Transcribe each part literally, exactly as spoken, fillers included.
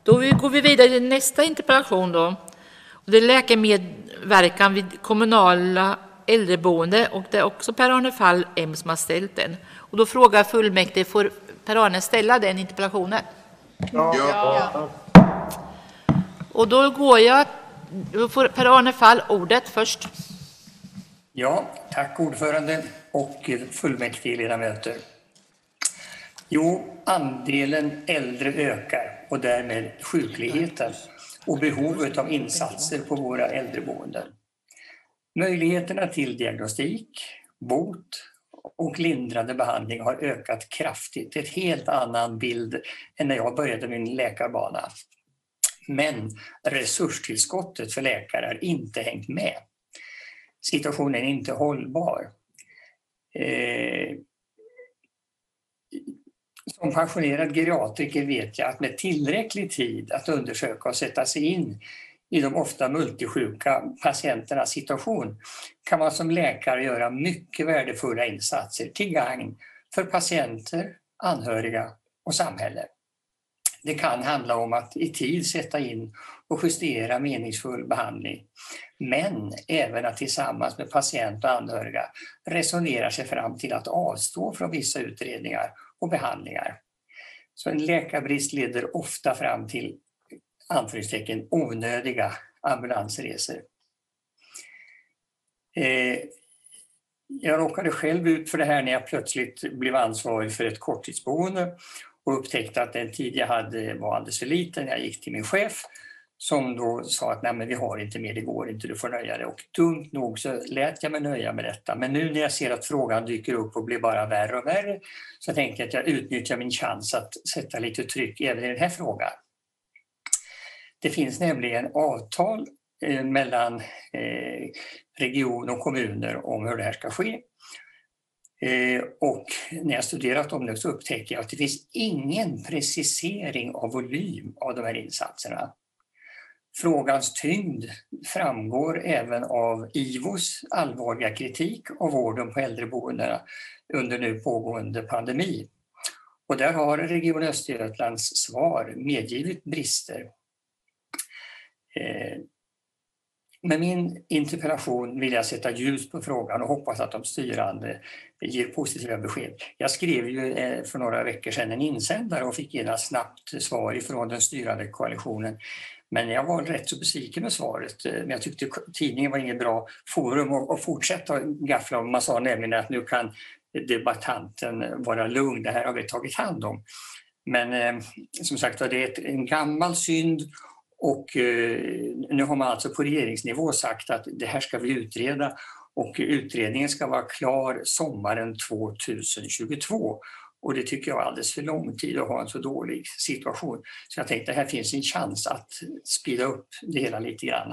Då går vi vidare till nästa interpellation då. Och det är läkarmedverkan vid kommunala äldreboende och det är också Per-Arne Fall M som har ställt den. Och då frågar fullmäktige, får Per-Arne ställa den interpellationen? Ja. Ja. Och då går jag, då får Per-Arne Fall ordet först. Ja, tack ordförande och fullmäktige ledamöter. Jo, andelen äldre ökar och därmed sjukligheten och behovet av insatser på våra äldreboenden. Möjligheterna till diagnostik, bot och lindrande behandling har ökat kraftigt. Ett helt annan bild än när jag började min läkarbana. Men resurstillskottet för läkare har inte hängt med. Situationen är inte hållbar. Eh, som pensionerad geriatriker vet jag att med tillräcklig tid att undersöka och sätta sig in i de ofta multisjuka patienternas situation kan man som läkare göra mycket värdefulla insatser till gagn för patienter, anhöriga och samhälle. Det kan handla om att i tid sätta in och justera meningsfull behandling, men även att tillsammans med patient och anhöriga resonera sig fram till att avstå från vissa utredningar och behandlingar. Så en läkarbrist leder ofta fram till anfallstecken onödiga ambulansresor. Eh, jag råkade själv ut för det här när jag plötsligt blev ansvarig för ett korttidsboende och upptäckte att den tid jag hade var alldeles för liten. Jag gick till min chef som då sa att nej, men vi har inte mer, det går inte, du får nöja dig. Och dumt nog så lät jag mig nöja med detta. Men nu när jag ser att frågan dyker upp och blir bara värre och värre så tänker jag att jag utnyttjar min chans att sätta lite tryck även i den här frågan. Det finns nämligen avtal eh, mellan eh, region och kommuner om hur det här ska ske. Eh, och när jag studerat om det så upptäcker jag att det finns ingen precisering av volym av de här insatserna. Frågans tyngd framgår även av I V O:s allvarliga kritik av vården på äldreboendena under nu pågående pandemi. Och där har Region Östergötlands svar medgivit brister. Eh, Med min interpellation vill jag sätta ljus på frågan och hoppas att de styrande ger positiva besked. Jag skrev ju för några veckor sedan en insändare och fick gärna snabbt svar ifrån den styrande koalitionen. Men jag var rätt så besviken med svaret. Men jag tyckte tidningen var inget bra forum att fortsätta gaffla om. Man sa nämligen att nu kan debattanten vara lugn, det här har vi tagit hand om. Men eh, som sagt det är en gammal synd. Och eh, nu har man alltså på regeringsnivå sagt att det här ska vi utreda och utredningen ska vara klar sommaren tjugohundratjugotvå. Och det tycker jag är alldeles för lång tid att ha en så dålig situation. Så jag tänkte att här finns en chans att speeda upp det hela lite grann.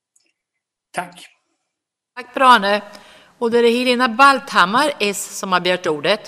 Tack! Tack Per-Arne. Och det är Helena Balthammar, S, som har begärt ordet.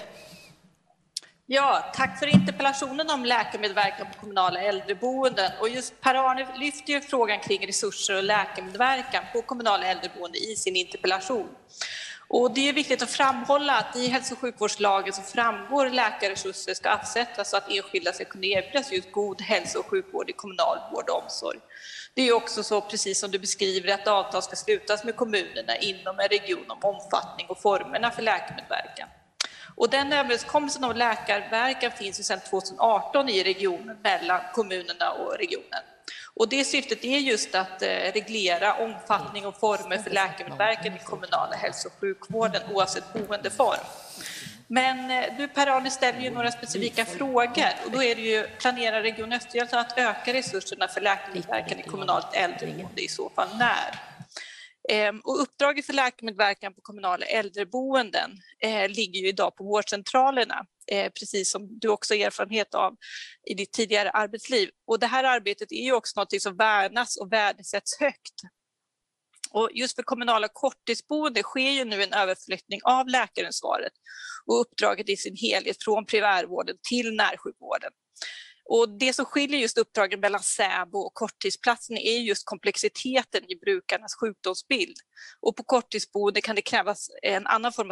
Ja, tack för interpellationen om läkarmedverkan på kommunala äldreboenden. Och just Per-Arne lyfter ju frågan kring resurser och läkarmedverkan på kommunala äldreboenden i sin interpellation. Och det är viktigt att framhålla att i hälso- och sjukvårdslagen så framgår läkarresurser ska avsättas så att enskilda ska kunna erbjudas just god hälso- och sjukvård i kommunal vård och omsorg. Det är också så, precis som du beskriver, att avtal ska slutas med kommunerna inom en region om omfattning och formerna för läkarmedverkan. Och den överenskommelsen om läkarverkan finns ju sedan tjugoarton i regionen mellan kommunerna och regionen. Och det syftet är just att reglera omfattning och former för läkarmedverkan i kommunala hälso- och sjukvården oavsett boendeform. Men du Per-Arne ställer ju några specifika frågor och då är det ju, planerar Region Östergötland att öka resurserna för läkarmedverkan i kommunalt äldreboende, i så fall när? Och uppdraget för läkarmedverkan på kommunala äldreboenden eh, ligger ju idag på vårdcentralerna, eh, precis som du också har erfarenhet av i ditt tidigare arbetsliv. Och det här arbetet är ju också något som värnas och värdesätts högt. Och just för kommunala korttidsboende sker ju nu en överflyttning av läkaransvaret och uppdraget i sin helhet från primärvården till närsjukvården. Och det som skiljer just uppdragen mellan SÄBO och korttidsplatsen är just komplexiteten i brukarnas sjukdomsbild. Och på korttidsboende kan det krävas en annan form av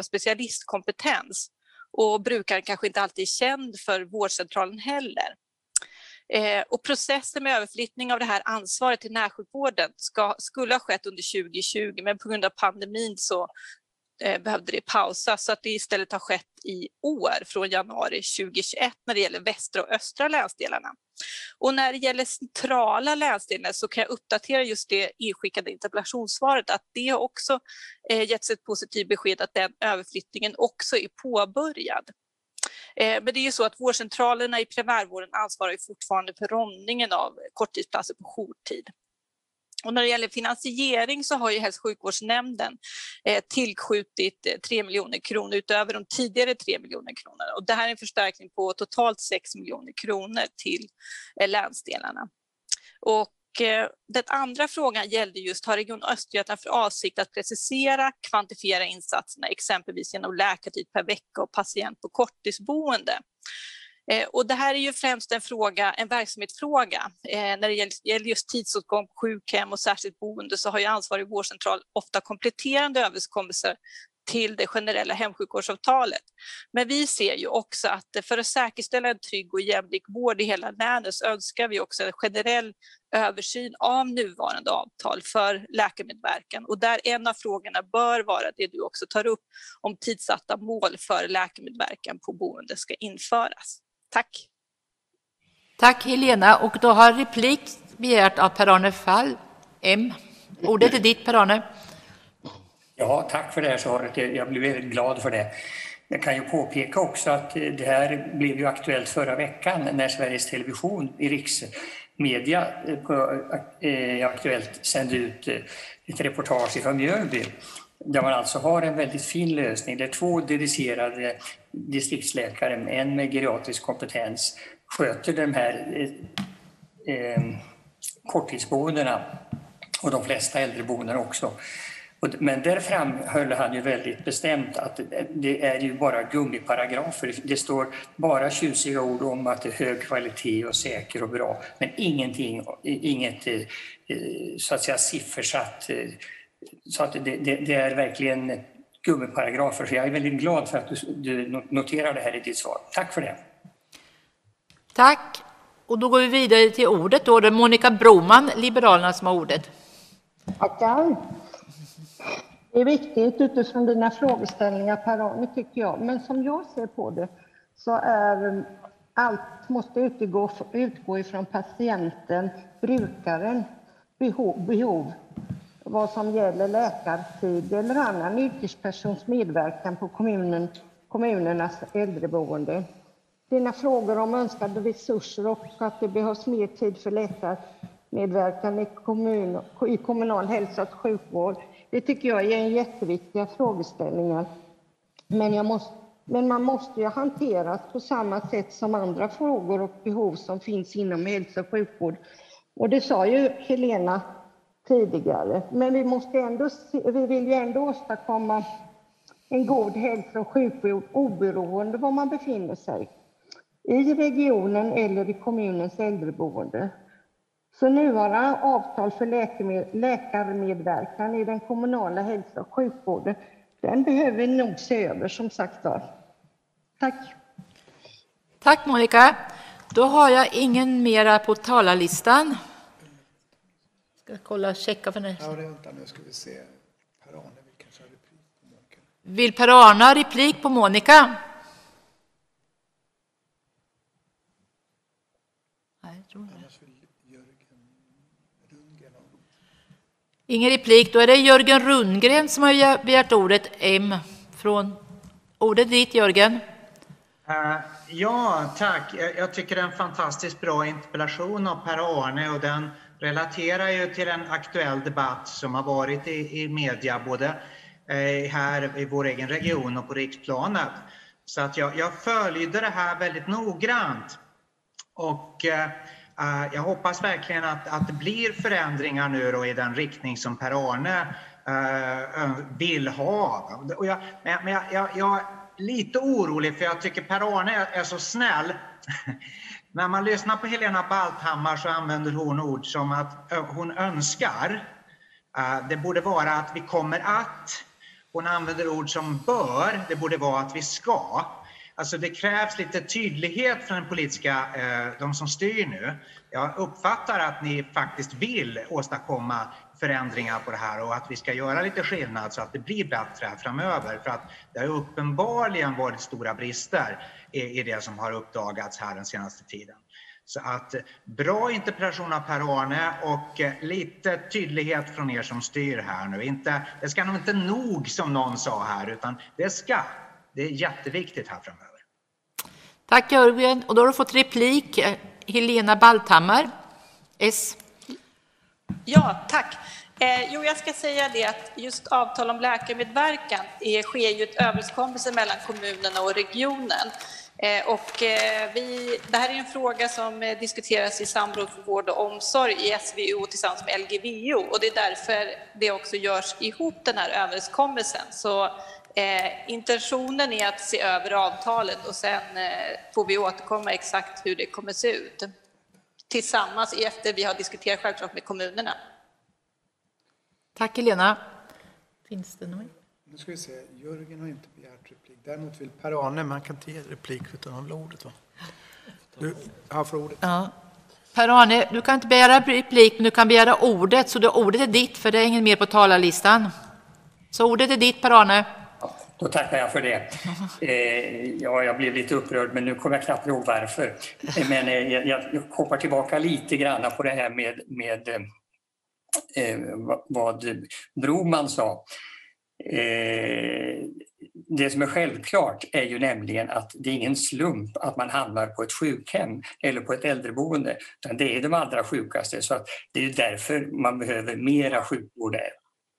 specialistkompetens. Och brukaren kanske inte alltid är känd för vårdcentralen heller. Eh, och processen med överflyttning av det här ansvaret till närsjukvården ska, skulle ha skett under tjugo tjugo, men på grund av pandemin så eh, behövde det pausas, så att det istället har skett i år från januari tjugo tjugoett när det gäller västra och östra länsdelarna. Och när det gäller centrala länsdelar så kan jag uppdatera just det inskickade interpellationssvaret att det har också eh, getts ett positivt besked att den överflyttningen också är påbörjad. Men det är ju så att vårdcentralerna i primärvården ansvarar ju fortfarande för rondningen av korttidsplatser på jourtid. Och när det gäller finansiering så har ju Hälso- och sjukvårdsnämnden tillskjutit tre miljoner kronor utöver de tidigare tre miljoner kronor. Och det här är en förstärkning på totalt sex miljoner kronor till länsdelarna. Och den andra frågan gällde just, har Region Östergötland för avsikt att precisera, kvantifiera insatserna, exempelvis genom läkartid per vecka och patient på korttidsboende? Och det här är ju främst en fråga, en verksamhetsfråga. När det gäller just tidsåtgång på sjukhem och särskilt boende så har ju ansvarig vårdcentral ofta kompletterande överenskommelser till det generella hemsjukvårdsavtalet. Men vi ser ju också att för att säkerställa en trygg och jämlik vård i hela länet så önskar vi också en generell översyn av nuvarande avtal för läkarmedverkan. Och där en av frågorna bör vara det du också tar upp, om tidssatta mål för läkarmedverkan på boende ska införas. Tack. Tack Helena, och då har replik begärt av Per-Arne Fall, M. Ordet är ditt, Per-Arne. Ja, tack för det här svaret. Jag blir väldigt glad för det. Jag kan ju påpeka också att det här blev ju aktuellt förra veckan när Sveriges Television i riksmedia på eh, Aktuellt sände ut ett reportage från Mjölby. Där man alltså har en väldigt fin lösning där två dedicerade distriktsläkare, en med geriatrisk kompetens, sköter de här eh, eh, korttidsboendena och de flesta äldreboenden också. Men där framhöll han ju väldigt bestämt att det är ju bara gummiparagrafer. Det står bara tjusiga ord om att det är hög kvalitet och säker och bra. Men ingenting, inget så att säga siffersatt. Så att det, det, det är verkligen gummiparagrafer. Så jag är väldigt glad för att du, du noterar det här i ditt svar. Tack för det. Tack. Och då går vi vidare till ordet. Då är det Monica Broman, Liberalerna, som har ordet. Tackar. Det är viktigt utifrån dina frågeställningar, Per-Arne, tycker jag. Men som jag ser på det så är allt måste utgå, utgå ifrån patienten, brukaren, behov, behov. Vad som gäller läkartid eller annan yrkespersons medverkan på kommunen, kommunernas äldreboende. Dina frågor om önskade resurser och att det behövs mer tid för läkarmedverkan i, kommun, i kommunal hälso- och sjukvård. Det tycker jag är en jätteviktiga frågeställningar. Men, jag måste, men man måste ju hanteras på samma sätt som andra frågor och behov som finns inom hälso- och sjukvård. Och det sa ju Helena tidigare. Men vi, måste ändå, vi vill ju ändå åstadkomma en god hälso- och sjukvård oberoende var man befinner sig. I regionen eller i kommunens äldreboende. Så nuvarande avtal för läkarmedverkan i den kommunala hälso- och sjukvården, den behöver vi nog se över, som sagt var. Tack. Tack Monica. Då har jag ingen mera på talarlistan. Ska jag kolla och checka för nästa. Ja, vänta, nu ska vi se. Per-Arne vill kanske ha replik på Monica. Vill Per-Arne ha replik på Monica? Nej, jag tror inte. Ingen replik, då är det Jörgen Rundgren som har begärt ordet, M, från ordet dit, Jörgen. Uh, ja, tack. Jag tycker det är en fantastiskt bra interpellation av Per-Arne och den relaterar ju till en aktuell debatt som har varit i, i media, både eh, här i vår egen region och på riksplanet. Så att jag, jag följde det här väldigt noggrant och eh, Uh, jag hoppas verkligen att, att det blir förändringar nu då i den riktning som Per-Arne uh, vill ha. Och jag, men jag, jag, jag är lite orolig för jag tycker Per-Arne är, är så snäll. När man lyssnar på Helena Balthammar så använder hon ord som att uh, hon önskar. Uh, det borde vara att vi kommer att. Hon använder ord som bör. Det borde vara att vi ska. Alltså det krävs lite tydlighet från den politiska, eh, de som styr nu. Jag uppfattar att ni faktiskt vill åstadkomma förändringar på det här och att vi ska göra lite skillnad så att det blir bättre här framöver. För att det har uppenbarligen varit stora brister i, i det som har uppdagats här den senaste tiden. Så att bra interpellation av Per-Arne och lite tydlighet från er som styr här nu. Inte, det ska nog inte nog som någon sa här, utan det ska. Det är jätteviktigt här framöver. Tack Jörgen. Och då har du fått replik. Helena Balthammar, S. Ja, tack. Eh, jo, jag ska säga det att just avtal om läkarmedverkan är, sker ju ett överenskommelse mellan kommunerna och regionen. Eh, och eh, vi, det här är en fråga som eh, diskuteras i samråd för vård och omsorg i S V O tillsammans med L G V O, och det är därför det också görs ihop den här överenskommelsen. Så eh, intentionen är att se över avtalet och sen eh, får vi återkomma exakt hur det kommer se ut tillsammans efter vi har diskuterat självklart med kommunerna. Tack Helena. Finns det någon? Nu ska vi se, Jörgen har inte begärt replik. Däremot vill Per-Arne, man kan inte ge replik utan han vill ordet, va? Du har för ordet. Ja. Per-Arne, du kan inte begära replik, men du kan begära ordet. Så det, ordet är ditt, för det är ingen mer på talarlistan. Så ordet är ditt, Per-Arne. Då tackar jag för det. Eh, ja, jag blev lite upprörd, men nu kommer jag knappt ihåg varför. Men eh, jag, jag hoppar tillbaka lite grann på det här med, med eh, vad Broman sa. Eh, det som är självklart är ju nämligen att det är ingen slump att man hamnar på ett sjukhem eller på ett äldreboende, utan det är de allra sjukaste, så att det är ju därför man behöver mera sjukvård där.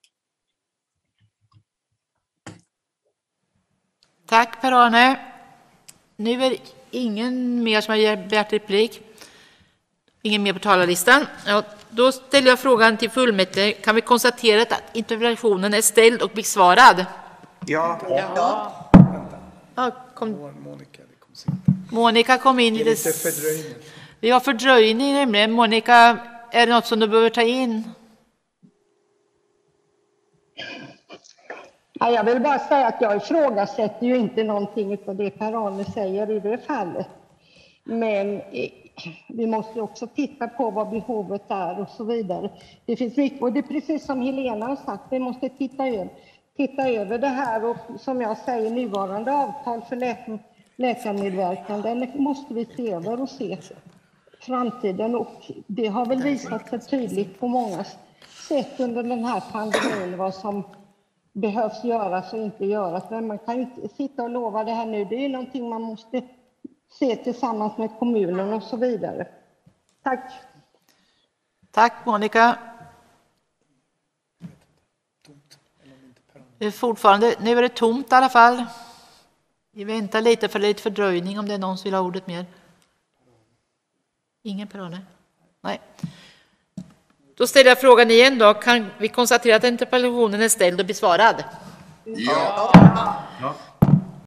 Tack Per-Arne. Nu är det ingen mer som har begärt replik. Ingen mer på talarlistan. Ja, då ställer jag frågan till fullmäktige. Kan vi konstatera att interpellationen är ställd och besvarad? Ja. Ja. Ja, kom. Monica, det kom inte. Monica kom in Det i är det. lite fördröjning. Vi har fördröjning nämligen. Monica, är det något som du behöver ta in? Ja, jag vill bara säga att jag ifrågasätter ju inte någonting av det Per-Arne säger i det fallet. Men vi måste också titta på vad behovet är och så vidare. Det finns mycket, och det är precis som Helena har sagt, vi måste titta över, titta över det här, och som jag säger, nuvarande avtal för läk- läkarmedverkan, den måste vi se över och se framtiden, och det har väl visat sig tydligt på många sätt under den här pandemin vad som behövs göras och inte göras. Men man kan ju inte sitta och lova det här nu, det är någonting man måste se tillsammans med kommunen och så vidare. Tack. Tack Monica. Det är fortfarande, nu är det tomt i alla fall. Vi väntar lite för lite fördröjning om det är någon som vill ha ordet mer. Ingen Per-Arne? Nej. Då ställer jag frågan igen då. Kan vi konstatera att interpellationen är ställd och besvarad? Ja. Ja.